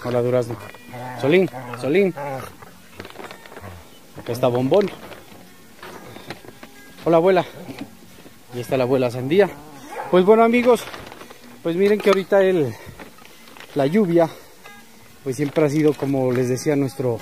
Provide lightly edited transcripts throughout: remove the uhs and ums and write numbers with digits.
Hola, Durazno. Solín, Solín. Acá está Bombón. Hola, abuela. Y está la abuela Sandía. Pues bueno, amigos, pues miren que ahorita la lluvia, pues siempre ha sido, como les decía,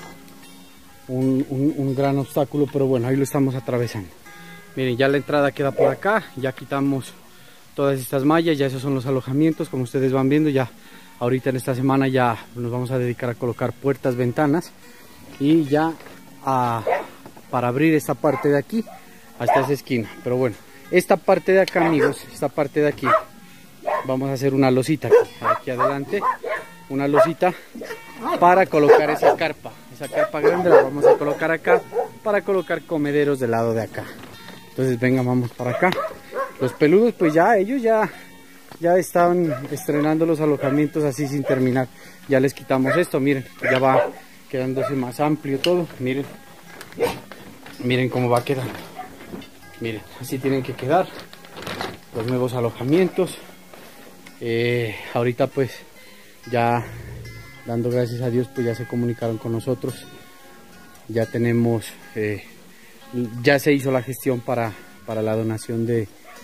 un gran obstáculo, pero bueno, ahí lo estamos atravesando. Miren, ya la entrada queda por acá, ya quitamos todas estas mallas, ya esos son los alojamientos, como ustedes van viendo. Ya ahorita en esta semana ya nos vamos a dedicar a colocar puertas, ventanas, y ya para abrir esta parte de aquí hasta esa esquina. Pero bueno, esta parte de acá, amigos, esta parte de aquí, vamos a hacer una losita aquí adelante, una losita para colocar esa carpa grande, la vamos a colocar acá para colocar comederos del lado de acá. Entonces venga, vamos para acá. Los peludos, pues ya ellos ya están estrenando los alojamientos así sin terminar. Ya les quitamos esto, miren, ya va quedándose más amplio todo. Miren cómo va quedando. Miren, así tienen que quedar los nuevos alojamientos. Ahorita pues ya dando gracias a Dios, pues ya se comunicaron con nosotros. Ya tenemos, ya se hizo la gestión para la donación de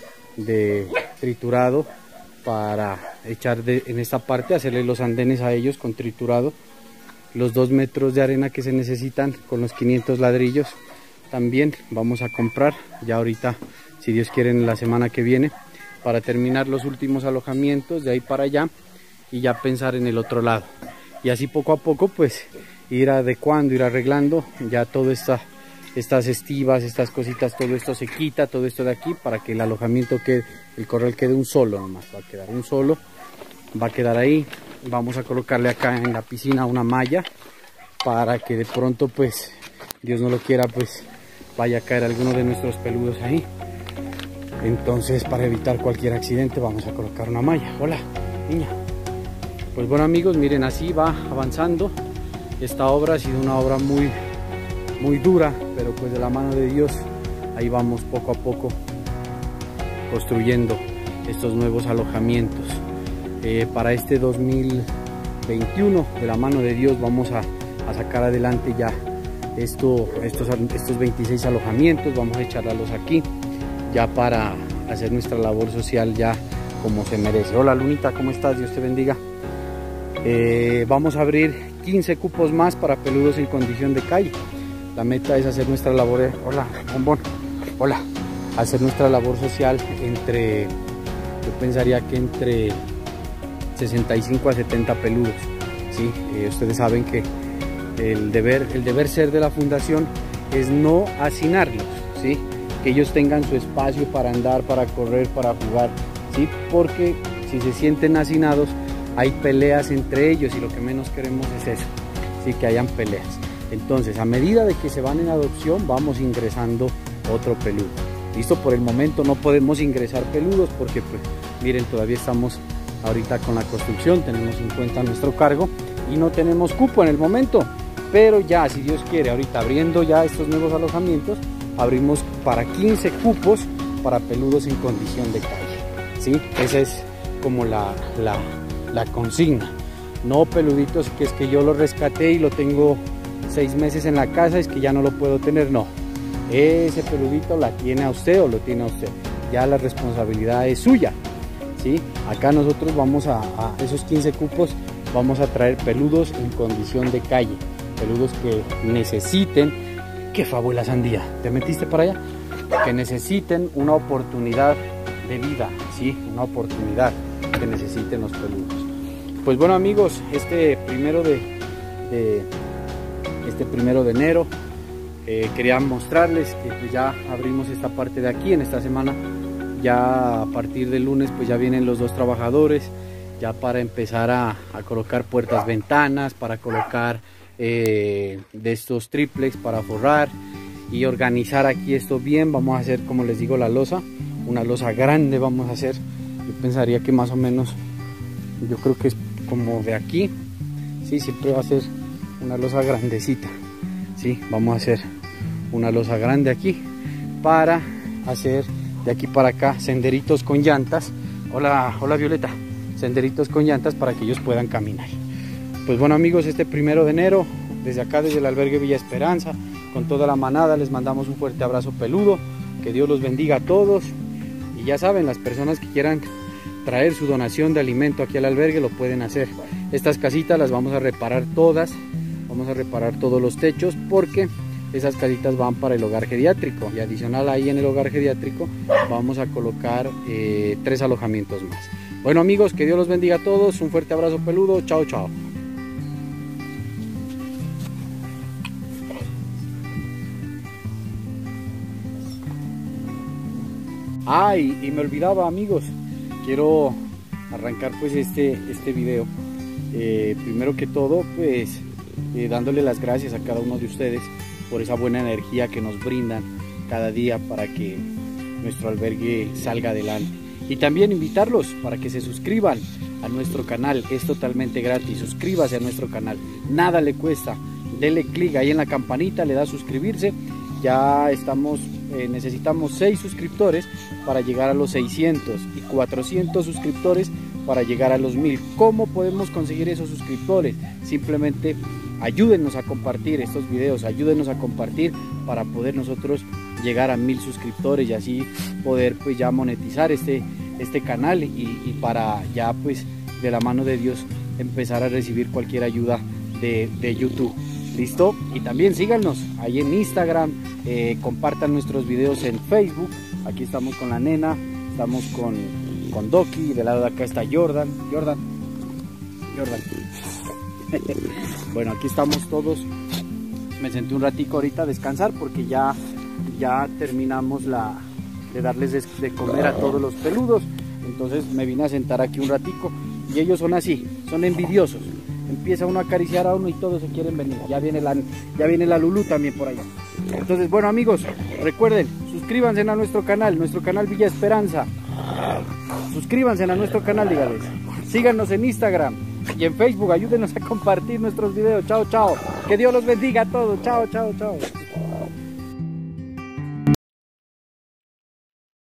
triturado, para echar en esta parte, hacerle los andenes a ellos con triturado. Los 2 metros de arena que se necesitan con los 500 ladrillos también vamos a comprar ya ahorita, si Dios quiere, en la semana que viene, para terminar los últimos alojamientos de ahí para allá y ya pensar en el otro lado. Y así poco a poco pues ir adecuando, ir arreglando ya todo estas estivas, estas cositas, todo esto se quita, todo esto de aquí, para que el alojamiento quede, el corral quede un solo nomás, va a quedar un solo, va a quedar ahí. Vamos a colocarle acá en la piscina una malla para que de pronto, pues Dios no lo quiera, pues vaya a caer alguno de nuestros peludos ahí. Entonces, para evitar cualquier accidente, vamos a colocar una malla. Hola, niña. Pues bueno, amigos, miren, así va avanzando. Esta obra ha sido una obra muy dura, pero pues de la mano de Dios ahí vamos poco a poco construyendo estos nuevos alojamientos. Para este 2021, de la mano de Dios, vamos a sacar adelante ya estos 26 alojamientos. Vamos a echarlos aquí ya para hacer nuestra labor social ya como se merece. Hola, Lunita, ¿cómo estás? Dios te bendiga. Vamos a abrir 15 cupos más para peludos en condición de calle. La meta es hacer nuestra labor, hola, Bombón, hola, hacer nuestra labor social yo pensaría que entre 65 a 70 peludos, ¿sí? Ustedes saben que el deber ser de la fundación es no hacinarlos, ¿sí? Que ellos tengan su espacio para andar, para correr, para jugar, ¿sí? Porque si se sienten hacinados, hay peleas entre ellos y lo que menos queremos es eso, ¿sí? Que hayan peleas. Entonces, a medida de que se van en adopción, vamos ingresando otro peludo. Listo, por el momento no podemos ingresar peludos porque, pues, miren, todavía estamos ahorita con la construcción, tenemos 50 a nuestro cargo y no tenemos cupo en el momento. Pero ya, si Dios quiere, ahorita abriendo ya estos nuevos alojamientos, abrimos para 15 cupos para peludos en condición de calle, ¿sí? Esa es como la consigna. No peluditos que es que yo lo rescaté y lo tengo 6 meses en la casa, es que ya no lo puedo tener, no. Ese peludito la tiene a usted o lo tiene a usted. Ya la responsabilidad es suya, ¿sí? Acá nosotros vamos a esos 15 cupos, vamos a traer peludos en condición de calle. Peludos que necesiten, ¿qué fue, abuela Sandía? ¿Te metiste para allá? Que necesiten una oportunidad de vida, ¿sí? Una oportunidad que necesiten los peludos. Pues bueno, amigos, este primero de enero quería mostrarles que pues ya abrimos esta parte de aquí. En esta semana, ya a partir del lunes, pues ya vienen los 2 trabajadores ya para empezar a colocar puertas, ventanas, para colocar de estos triplex para forrar y organizar aquí esto bien. Vamos a hacer, como les digo, la losa, una losa grande vamos a hacer. Yo pensaría que más o menos, yo creo que es como de aquí, sí, siempre va a ser una losa grandecita, sí, vamos a hacer una losa grande aquí para hacer de aquí para acá senderitos con llantas. Hola, hola Violeta, senderitos con llantas para que ellos puedan caminar. Pues bueno amigos, este 1 de enero, desde acá, desde el albergue Villa Esperanza, con toda la manada, les mandamos un fuerte abrazo peludo. Que Dios los bendiga a todos. Y ya saben, las personas que quieran traer su donación de alimento aquí al albergue lo pueden hacer. Estas casitas las vamos a reparar todas. Vamos a reparar todos los techos porque esas casitas van para el hogar geriátrico. Y adicional ahí en el hogar geriátrico vamos a colocar 3 alojamientos más. Bueno amigos, que Dios los bendiga a todos. Un fuerte abrazo peludo. Chao, chao. Y me olvidaba amigos, quiero arrancar pues este video primero que todo pues dándole las gracias a cada uno de ustedes por esa buena energía que nos brindan cada día para que nuestro albergue salga adelante, y también invitarlos para que se suscriban a nuestro canal. Es totalmente gratis, suscríbase a nuestro canal, nada le cuesta, dele clic ahí en la campanita, le da a suscribirse. Ya estamos, necesitamos 6 suscriptores para llegar a los 600 y 400 suscriptores para llegar a los 1000. ¿Cómo podemos conseguir esos suscriptores? Simplemente ayúdenos a compartir estos videos, ayúdenos a compartir para poder nosotros llegar a 1000 suscriptores y así poder pues ya monetizar este canal y para ya pues de la mano de Dios empezar a recibir cualquier ayuda de YouTube. ¿Listo? Y también síganos ahí en Instagram, compartan nuestros videos en Facebook. Aquí estamos con la nena, estamos con Doki, del lado de acá está Jordan. Bueno, aquí estamos todos. Me senté un ratico ahorita a descansar porque ya terminamos de darles de comer a todos los peludos. Entonces me vine a sentar aquí un ratico y ellos son así, son envidiosos. Empieza uno a acariciar a uno y todos se quieren venir. Ya viene la Lulú también por allá. Entonces, bueno amigos, recuerden, suscríbanse a nuestro canal Villa Esperanza. Suscríbanse a nuestro canal, dígales. Síganos en Instagram y en Facebook, ayúdenos a compartir nuestros videos. Chao, chao. Que Dios los bendiga a todos. Chao, chao, chao.